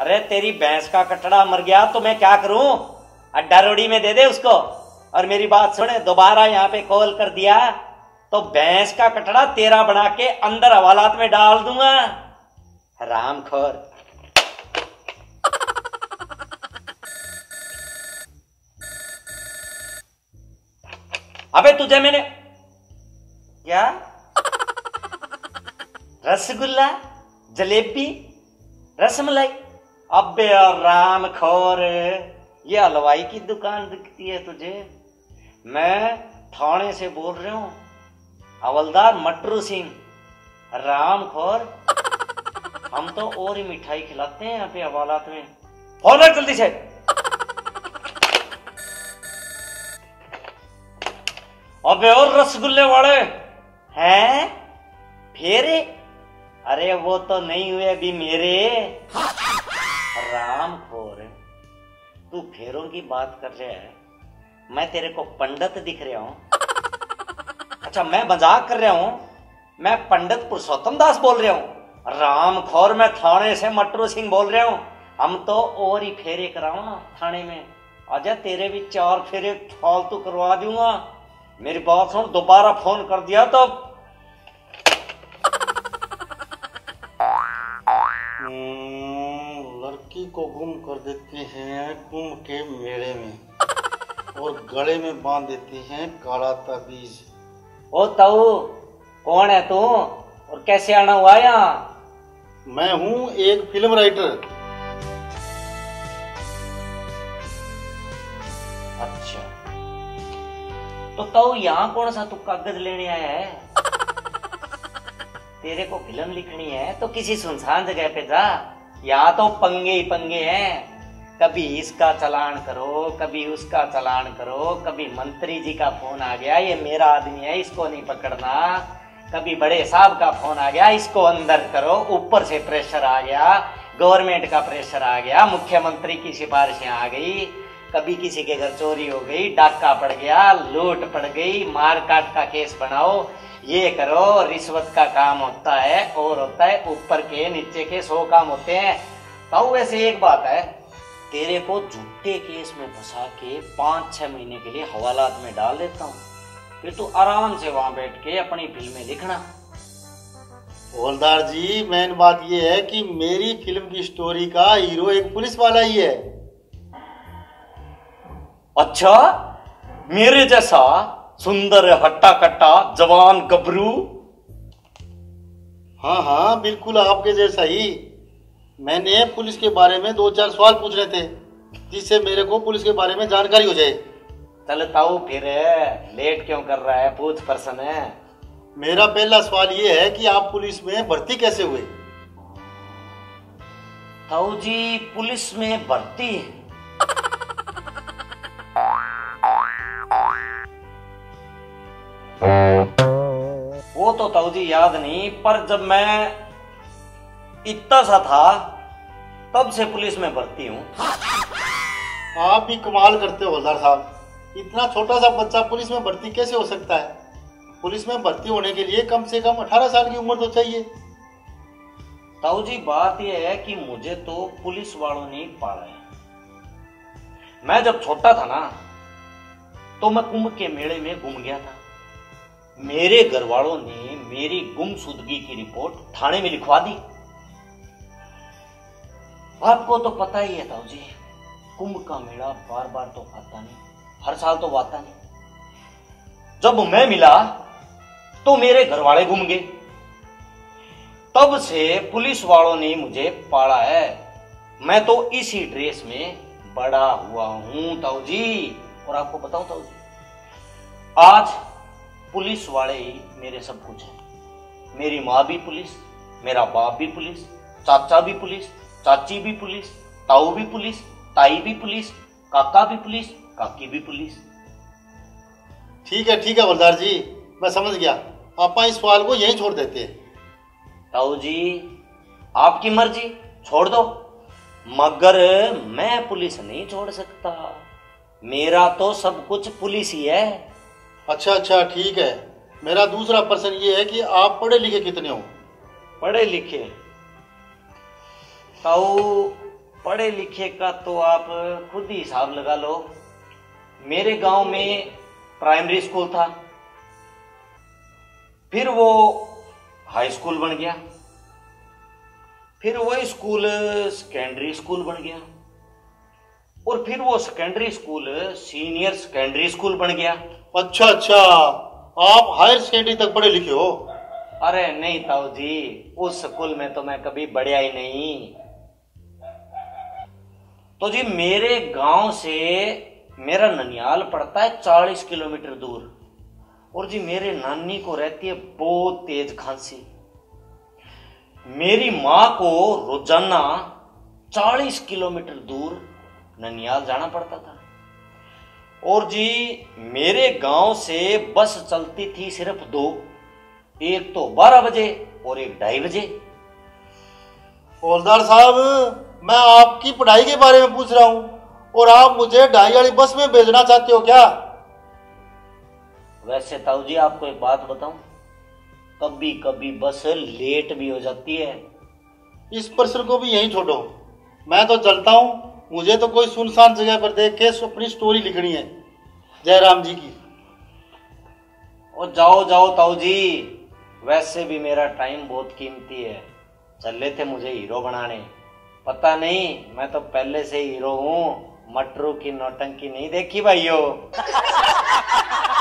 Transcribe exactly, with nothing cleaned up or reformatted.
अरे तेरी भैंस का कटड़ा मर गया तो मैं क्या करूं? अड्डा रोड़ी में दे दे उसको। और मेरी बात सुने, दोबारा यहाँ पे कॉल कर दिया तो भैंस का कटड़ा तेरा बना के अंदर हवालात में डाल दूंगा। हरामखोर। अबे तुझे मैंने क्या रसगुल्ला, जलेबी, रसमलाई? अबे हरामखोर, ये हलवाई की दुकान दिखती है तुझे? मैं थाने से बोल रहा हूं, हवलदार मटरू सिंह। हरामखोर, हम तो और ही मिठाई खिलाते हैं यहाँ पे हवालात में। फोन रख जल्दी से। अबे और रसगुल्ले वाले हैं फेरे? अरे वो तो नहीं हुए अभी मेरे। रामखोर, तू फेरों की बात कर रहा है, मैं तेरे को पंडित दिख रहा हूं? अच्छा, मैं मजाक कर रहा हूं? मैं पंडित पुरुषोत्तम दास बोल रहा हूं? रामखोर, मैं थाने से मटरू सिंह बोल रहा हूं। हम तो और ही फेरे कराओ ना थाने में। आजा, तेरे भी चार फेरे फालतू करवा दूंगा। मेरी बात सुन, दोबारा फोन कर दिया तो लड़की को गुम कर देते हैं कुंभ के मेले में और गले में बांध देते हैं काला ताबीज। ओ ताऊ, कौन है तू और कैसे आना हुआ यहाँ? मैं हूँ एक फिल्म राइटर। अच्छा, तो ताऊ यहाँ कौन सा तू कागज लेने आया है? तेरे को फिल्म लिखनी है तो किसी सुनसान जगह पे जा। यहाँ तो पंगे ही पंगे हैं। कभी इसका चालान करो, कभी उसका चालान करो। कभी मंत्री जी का फोन आ गया, ये मेरा आदमी है, इसको नहीं पकड़ना। कभी बड़े साहब का फोन आ गया, इसको अंदर करो। ऊपर से प्रेशर आ गया, गवर्नमेंट का प्रेशर आ गया, मुख्यमंत्री की सिफारिशें आ गई। कभी किसी के घर चोरी हो गई, डाका पड़ गया, लूट पड़ गई, मारकाट का केस बनाओ, ये करो। रिश्वत का काम होता है और होता है ऊपर के नीचे के सौ काम होते हैं। ताऊ, वैसे एक बात है, तेरे को झूठे केस में फंसा के पांच छह महीने के लिए हवालात में डाल देता हूँ, फिर तू आराम से वहां बैठ के अपनी फिल्में लिखना। हवलदार जी, मेन बात ये है कि मेरी फिल्म की स्टोरी का हीरो एक पुलिस वाला ही है। अच्छा, मेरे जैसा सुंदर हट्टा कट्टा जवान गबरू? हाँ हाँ, बिल्कुल आपके जैसा ही। मैंने पुलिस के बारे में दो चार सवाल पूछने थे जिससे मेरे को पुलिस के बारे में जानकारी हो जाए। चल ताऊ, फिर लेट क्यों कर रहा है? पूछ प्रश्न है। मेरा पहला सवाल ये है कि आप पुलिस में भर्ती कैसे हुए? ताऊ जी, पुलिस में भर्ती वो तो ताऊ जी याद नहीं, पर जब मैं इतना सा था तब से पुलिस में भर्ती हूँ। आप भी कमाल करते हो हवलदार साहब। इतना छोटा सा बच्चा पुलिस में भर्ती कैसे हो सकता है? पुलिस में भर्ती होने के लिए कम से कम अठारह साल की उम्र तो चाहिए। ताऊ जी, बात यह है कि मुझे तो पुलिस वालों ने पाला है। मैं जब छोटा था ना तो मैं कुंभ के मेले में गुम गया था। मेरे घर वालों ने मेरी गुमशुदगी की रिपोर्ट थाने में लिखवा दी। आपको तो पता ही है ताऊ जी, कुंभ का मेला बार बार तो आता नहीं, हर साल तो आता नहीं। जब मैं मिला तो मेरे घर वाले गुम गए। तब से पुलिस वालों ने मुझे पाला है। मैं तो इसी ड्रेस में बड़ा हुआ हूं ताऊ जी। और आपको बताऊं ताऊ जी, आज पुलिस वाले ही मेरे सब कुछ है। मेरी माँ भी पुलिस, मेरा बाप भी पुलिस, चाचा भी पुलिस, चाची भी पुलिस, ताऊ भी पुलिस, ताई भी पुलिस, काका भी पुलिस, काकी भी पुलिस। ठीक है ठीक है हवलदार जी, मैं समझ गया। आप इस सवाल को यहीं छोड़ देते हैं। ताऊ जी, आपकी मर्जी, छोड़ दो, मगर मैं पुलिस नहीं छोड़ सकता। मेरा तो सब कुछ पुलिस ही है। अच्छा अच्छा, ठीक है। मेरा दूसरा प्रश्न ये है कि आप पढ़े लिखे कितने हो? पढ़े लिखे ताऊ पढ़े लिखे का तो आप खुद ही हिसाब लगा लो। मेरे गांव में प्राइमरी स्कूल था, फिर वो हाई स्कूल बन गया, फिर वो स्कूल सेकेंडरी स्कूल बन गया, और फिर वो secondary school senior secondary school बन गया। अच्छा अच्छा, आप हायर सेकेंडरी तक पढ़े लिखे हो? अरे नहीं ताऊ जी, उस स्कूल में तो मैं कभी बढ़िया ही नहीं। तो जी मेरे गांव से मेरा ननियाल पड़ता है चालीस किलोमीटर दूर, और जी मेरे नानी को रहती है बहुत तेज खांसी। मेरी माँ को रोजाना चालीस किलोमीटर दूर ननियाल जाना पड़ता था। और जी मेरे गांव से बस चलती थी सिर्फ दो, एक तो बारह बजे और एक ढाई बजे। हवलदार साहब, मैं आपकी पढ़ाई के बारे में पूछ रहा हूँ और आप मुझे ढाई वाली बस में भेजना चाहते हो क्या? वैसे ताऊ जी आपको एक बात बताऊं, कभी कभी बस लेट भी हो जाती है। इस प्रश्न को भी यहीं छोड़ो, मैं तो चलता हूँ। मुझे तो कोई सुनसान जगह पर देख के अपनी स्टोरी लिखनी है जयराम जी की। और जाओ जाओ ताऊ जी, वैसे भी मेरा टाइम बहुत कीमती है। चले थे मुझे हीरो बनाने, पता नहीं मैं तो पहले से हीरो हूँ। मटरू की नौटंकी नहीं देखी भाइयों।